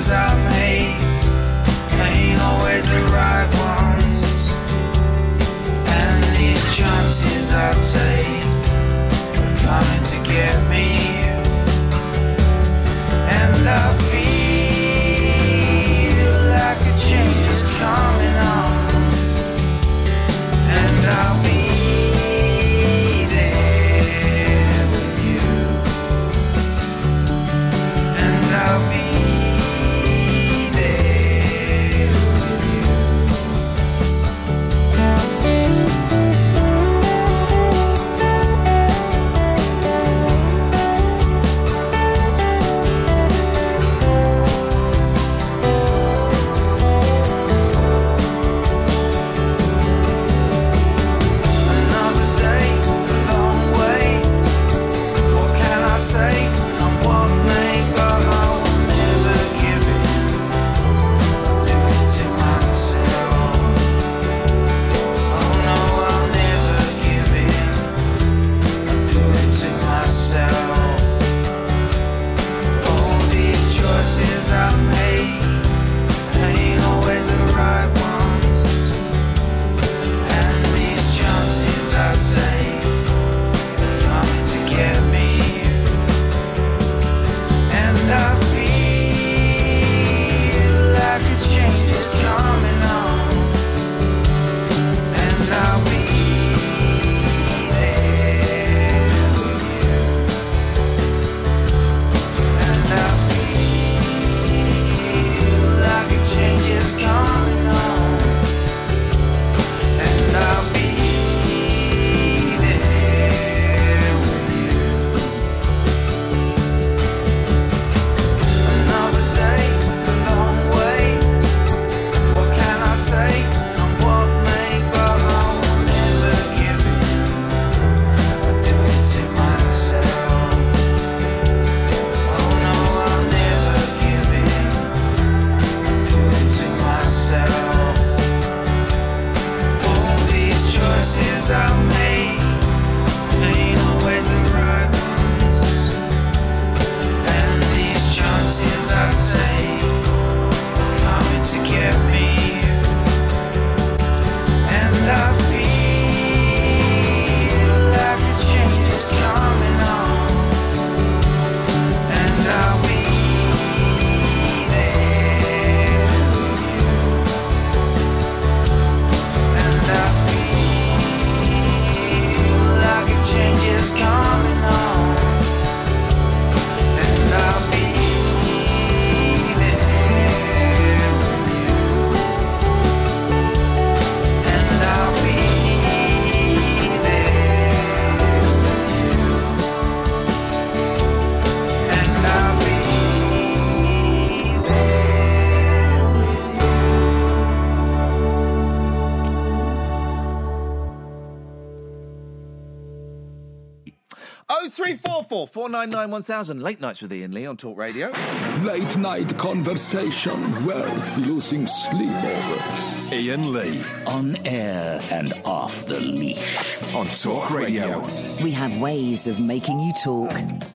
choices I make ain't always the right ones, and these chances I take are coming to get me, and I feel like a change is coming on, and I'll be there with you, and I'll be there with you. Another day, a long way. What can I say? Come what may, but I will never give in. I'll do it to myself. Oh no, I'll never give in. I'll do it to myself. All these choices I make ain't always the right ones, and these chances I take are coming to get me, and I feel like a change is coming on, and I'll be there with you, and I feel like a change is coming on, and I'll be there with you. Another day, a long way. What can I say? Come what may, but I will never give in. I do it to myself. Oh no, I'll never give in. I do it to myself. All these choices I make ain't always the right ones, and these chances I take are coming to get me, and I feel like a change is coming on, and I'll be there with you, and I feel like a change is coming on, and I'll be there with you, and I'll be there with you, and I'll be there with you. 0344 499 1000. Late Nights with Ian Lee on Talk Radio. Late night conversation worth losing sleep over. Ian Lee On air and off the leash. on Talk Radio. We have ways of making you talk.